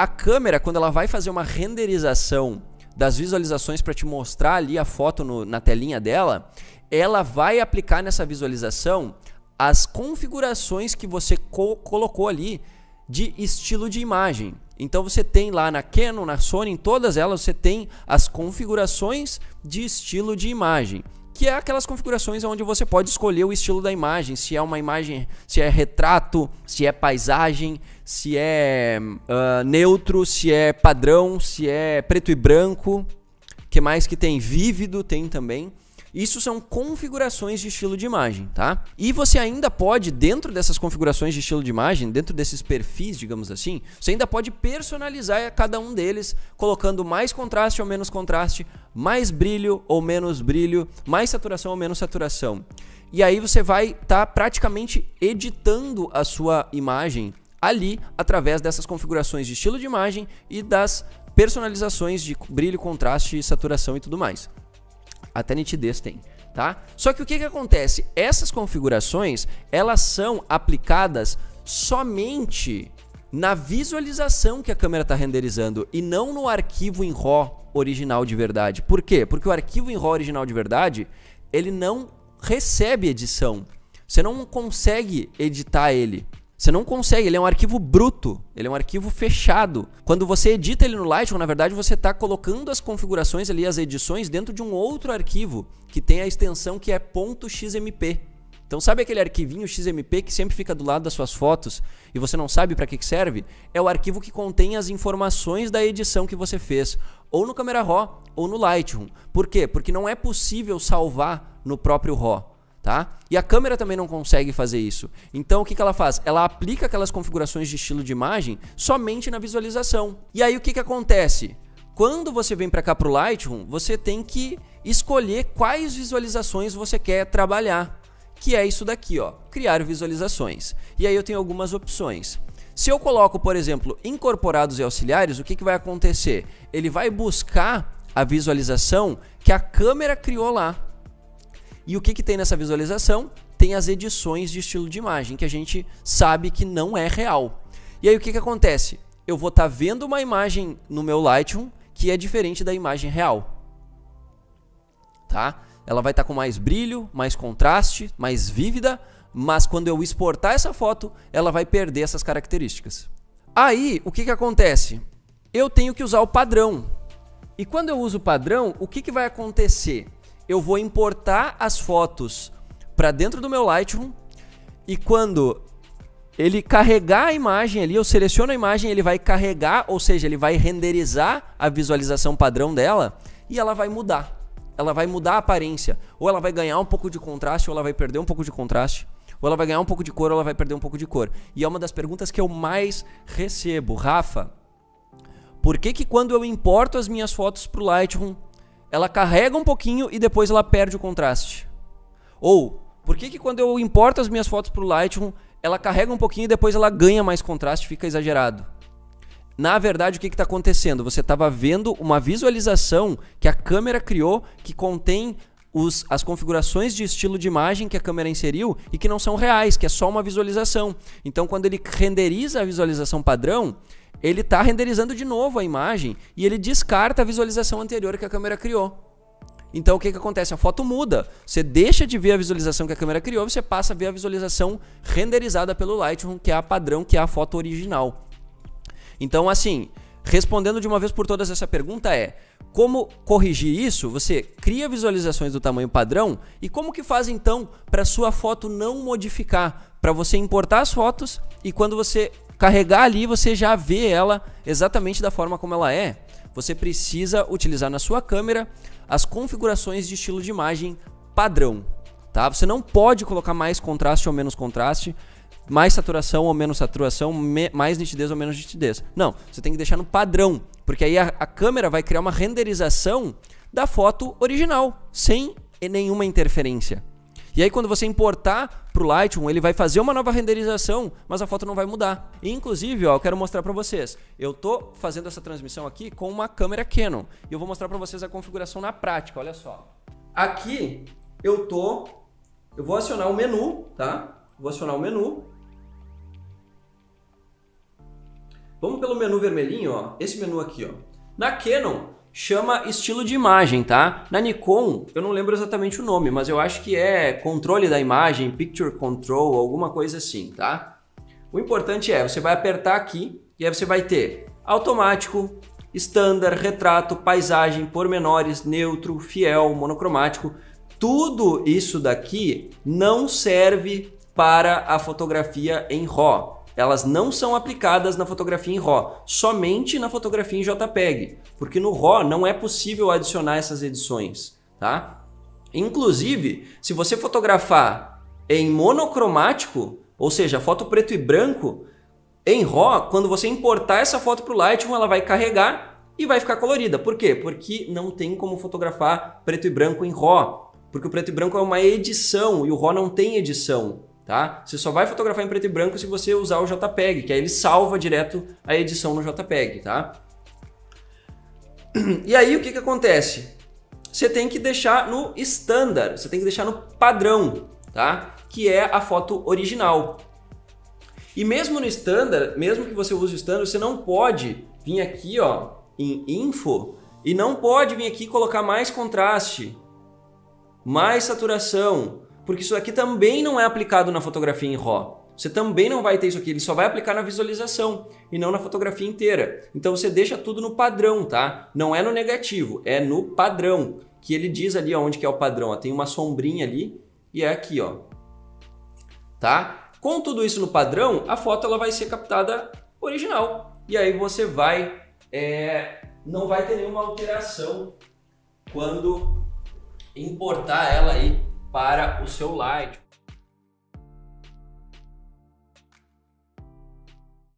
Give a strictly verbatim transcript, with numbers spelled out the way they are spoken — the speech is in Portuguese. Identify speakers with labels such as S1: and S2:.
S1: a câmera, quando ela vai fazer uma renderização das visualizações para te mostrar ali a foto no, na telinha dela, ela vai aplicar nessa visualização as configurações que você co colocou ali de estilo de imagem. Então você tem lá na Canon, na Sony, em todas elas você tem as configurações de estilo de imagem, que é aquelas configurações onde você pode escolher o estilo da imagem, se é uma imagem, se é retrato, se é paisagem, se é uh, neutro, se é padrão, se é preto e branco, que mais que tem? Vívido tem também. Isso são configurações de estilo de imagem, tá? E você ainda pode, dentro dessas configurações de estilo de imagem, dentro desses perfis, digamos assim, você ainda pode personalizar cada um deles, colocando mais contraste ou menos contraste, mais brilho ou menos brilho, mais saturação ou menos saturação. E aí você vai estar tá praticamente editando a sua imagem ali, através dessas configurações de estilo de imagem e das personalizações de brilho, contraste, saturação e tudo mais. Até nitidez tem, tá? Só que o que que acontece? Essas configurações, elas são aplicadas somente na visualização que a câmera está renderizando e não no arquivo em RAW original de verdade. Por quê? Porque o arquivo em RAW original de verdade, ele não recebe edição. Você não consegue editar ele. Você não consegue, ele é um arquivo bruto, ele é um arquivo fechado. Quando você edita ele no Lightroom, na verdade você está colocando as configurações ali, as edições, dentro de um outro arquivo que tem a extensão que é .xmp. Então sabe aquele arquivinho X M P que sempre fica do lado das suas fotos e você não sabe para que que serve? É o arquivo que contém as informações da edição que você fez, ou no Camera Raw ou no Lightroom. Por quê? Porque não é possível salvar no próprio RAW. Tá? E a câmera também não consegue fazer isso. Então o que que ela faz? Ela aplica aquelas configurações de estilo de imagem somente na visualização. E aí o que que acontece? Quando você vem para cá para o Lightroom, você tem que escolher quais visualizações você quer trabalhar. Que é isso daqui, ó, criar visualizações. E aí eu tenho algumas opções. Se eu coloco, por exemplo, incorporados e auxiliares, o que que vai acontecer? Ele vai buscar a visualização que a câmera criou lá. E o que que tem nessa visualização? Tem as edições de estilo de imagem, que a gente sabe que não é real. E aí o que que acontece? Eu vou estar vendo uma imagem no meu Lightroom que é diferente da imagem real. Tá? Ela vai estar com mais brilho, mais contraste, mais vívida, mas quando eu exportar essa foto, ela vai perder essas características. Aí, o que que acontece? Eu tenho que usar o padrão. E quando eu uso o padrão, o que que vai acontecer? Eu vou importar as fotos para dentro do meu Lightroom e quando ele carregar a imagem ali, eu seleciono a imagem, ele vai carregar, ou seja, ele vai renderizar a visualização padrão dela e ela vai mudar. Ela vai mudar a aparência, ou ela vai ganhar um pouco de contraste, ou ela vai perder um pouco de contraste, ou ela vai ganhar um pouco de cor, ou ela vai perder um pouco de cor. E é uma das perguntas que eu mais recebo. Rafa, por que que quando eu importo as minhas fotos para o Lightroom, ela carrega um pouquinho e depois ela perde o contraste? Ou, por que que quando eu importo as minhas fotos para o Lightroom, ela carrega um pouquinho e depois ela ganha mais contraste, fica exagerado? Na verdade, o que está acontecendo? Você estava vendo uma visualização que a câmera criou, que contém os, as configurações de estilo de imagem que a câmera inseriu e que não são reais, que é só uma visualização. Então, quando ele renderiza a visualização padrão, ele está renderizando de novo a imagem e ele descarta a visualização anterior que a câmera criou. Então o que que acontece? A foto muda. Você deixa de ver a visualização que a câmera criou, você passa a ver a visualização renderizada pelo Lightroom, que é a padrão, que é a foto original. Então assim, respondendo de uma vez por todas essa pergunta é: como corrigir isso? Você cria visualizações do tamanho padrão e como que faz então para sua foto não modificar? Para você importar as fotos e quando você carregar ali, você já vê ela exatamente da forma como ela é. Você precisa utilizar na sua câmera as configurações de estilo de imagem padrão, tá? Você não pode colocar mais contraste ou menos contraste, mais saturação ou menos saturação, me, mais nitidez ou menos nitidez. Não, você tem que deixar no padrão, porque aí a, a câmera vai criar uma renderização da foto original, sem nenhuma interferência. E aí quando você importar para o Lightroom, ele vai fazer uma nova renderização, mas a foto não vai mudar. E, inclusive, ó, eu quero mostrar para vocês. Eu tô fazendo essa transmissão aqui com uma câmera Canon. E eu vou mostrar para vocês a configuração na prática, olha só. Aqui eu tô... Eu vou acionar o menu, tá? Vou acionar o menu. Vamos pelo menu vermelhinho, ó. Esse menu aqui, ó. Na Canon, chama estilo de imagem, tá? Na Nikon, eu não lembro exatamente o nome, mas eu acho que é controle da imagem, picture control, alguma coisa assim, tá? O importante é, você vai apertar aqui e aí você vai ter automático, standard, retrato, paisagem, pormenores, neutro, fiel, monocromático. Tudo isso daqui não serve para a fotografia em RAW. Elas não são aplicadas na fotografia em RAW, somente na fotografia em JPEG, porque no RAW não é possível adicionar essas edições, tá? Inclusive, se você fotografar em monocromático, ou seja, foto preto e branco, em RAW, quando você importar essa foto para o Lightroom, ela vai carregar e vai ficar colorida. Por quê? Porque não tem como fotografar preto e branco em RAW, porque o preto e branco é uma edição e o RAW não tem edição. Tá? Você só vai fotografar em preto e branco se você usar o JPEG, que aí ele salva direto a edição no JPEG, tá? E aí o que que acontece? Você tem que deixar no standard, você tem que deixar no padrão, tá? Que é a foto original. E mesmo no standard, mesmo que você use o standard, você não pode vir aqui, ó, em info e não pode vir aqui colocar mais contraste, mais saturação, porque isso aqui também não é aplicado na fotografia em RAW. Você também não vai ter isso aqui, ele só vai aplicar na visualização e não na fotografia inteira. Então você deixa tudo no padrão, tá? Não é no negativo, é no padrão, que ele diz ali onde que é o padrão. Ó, tem uma sombrinha ali e é aqui, ó. Tá? Com tudo isso no padrão, a foto ela vai ser captada original. E aí você vai, é, não vai ter nenhuma alteração quando importar ela aí para o seu Lightroom.